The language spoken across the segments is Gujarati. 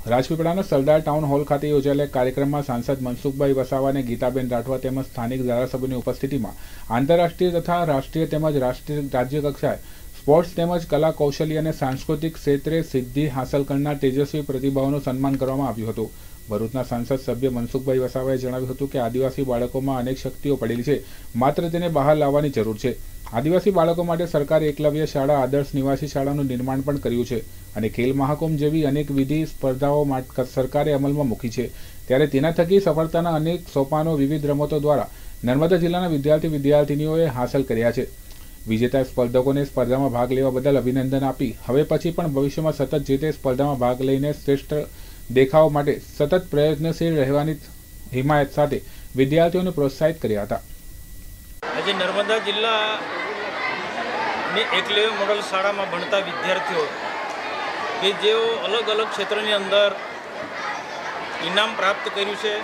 રાજપીપળાના સરદાર ટાઉન હોલ ખાતે યોજાયેલા કાર્યક્રમમાં સાંસદ મનસુખભાઈ વસાવા અને ગીતાબેન રાઠવા તેમજ સ્થાનિક ધારાસભ્યોની ઉપસ્થિતિમાં આંતરરાષ્ટ્રીય તથા રાષ્ટ્રીય તેમજ રાજ્ય કક્ષાએ સ્પોર્ટ્સ તેમજ કલા કૌશલ્ય અને સાંસ્કૃતિક ક્ષેત્રે સિદ્ધિ હાંસલ કરનાર તેજસ્વી પ્રતિભાઓનું સન્માન કરવામાં આવ્યું હતું। ભરૂચના સાંસદ સભ્ય મનસુખભાઈ વસાવાએ જણાવ્યું હતું કે આદિવાસી બાળકોમાં અનેક શક્તિઓ પડેલી છે, માત્ર તેને બહાર લાવવાની જરૂર છે। આદિવાસી બાળકો માટે સરકારે એકલવ્ય શાળા, આદર્શ નિવાસી શાળાનું નિર્માણ પણ કર્યું છે અને ખેલ મહાકુંભ જેવી અનેકવિધ સ્પર્ધાઓ સરકારે અમલમાં મૂકી છે। ત્યારે તેના થકી સફળતાના અનેક સોપાનો વિવિધ રમતો દ્વારા નર્મદા જિલ્લાના વિદ્યાર્થીનીઓએ હાંસલ કર્યા છે। વિજેતા સ્પર્ધકોને સ્પર્ધામાં ભાગ લેવા બદલ અભિનંદન આપી હવે પછી પણ ભવિષ્યમાં સતત જે તે સ્પર્ધામાં ભાગ લઈને શ્રેષ્ઠ દેખાવ માટે સતત પ્રયત્નશીલ રહેવાની હિમાયત સાથે વિદ્યાર્થીઓને પ્રોત્સાહિત કર્યા હતા। આજે નર્મદા જિલ્લાની એકલવ્ય મોડલ શાળામાં ભણતા વિદ્યાર્થીઓ કે જેઓ અલગ અલગ ક્ષેત્રની અંદર ઇનામ પ્રાપ્ત કર્યું છે,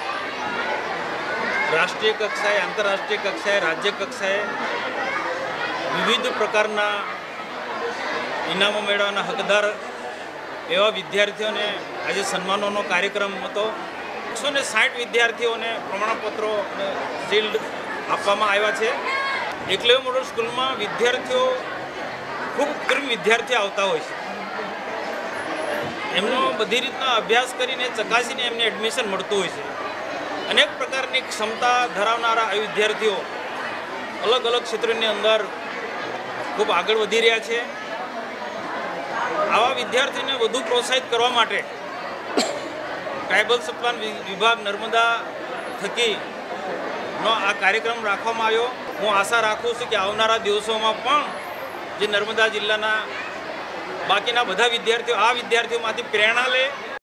રાષ્ટ્રીય કક્ષાએ, આંતરરાષ્ટ્રીય કક્ષાએ, રાજ્ય કક્ષાએ વિવિધ પ્રકારના ઇનામો મેળવવાના હકદાર એવા વિદ્યાર્થીઓને આજે સન્માનોનો કાર્યક્રમ હતો। 160 વિદ્યાર્થીઓને પ્રમાણપત્રો અને શિલ્ડ આપવામાં આવ્યા છે। એકલવ્ય મોડલ સ્કૂલમાં વિદ્યાર્થીઓ ખૂબ ઉત્કૃષ્ટ વિદ્યાર્થીઓ આવતા હોય છે, એમનો બધી રીતના અભ્યાસ કરીને ચકાસીને એમને એડમિશન મળતું હોય છે। અનેક પ્રકારની ક્ષમતા ધરાવનારા આ વિદ્યાર્થીઓ અલગ અલગ ક્ષેત્રોની અંદર ખૂબ આગળ વધી રહ્યા છે। આવા વિદ્યાર્થીઓને વધુ પ્રોત્સાહિત કરવા માટે ટ્રાઇબલ સપ્લાન વિભાગ નર્મદા થકીનો આ કાર્યક્રમ રાખવામાં આવ્યો। હું આશા રાખું છું કે આવનારા દિવસોમાં પણ જે નર્મદા જિલ્લાના બાકીના બધા વિદ્યાર્થીઓ આ વિદ્યાર્થીઓમાંથી પ્રેરણા લે।